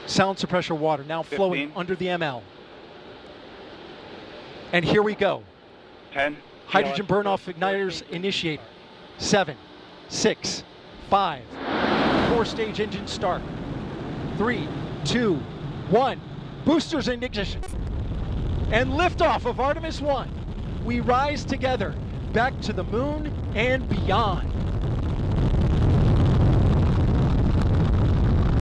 Sound suppressor water now flowing 15. under the ML. And here we go. 10. Hydrogen burn-off igniters initiate. 7, 6, 5. 4-stage engine start. 3, 2, 1. Boosters in ignition. And liftoff of Artemis 1. We rise together back to the moon and beyond.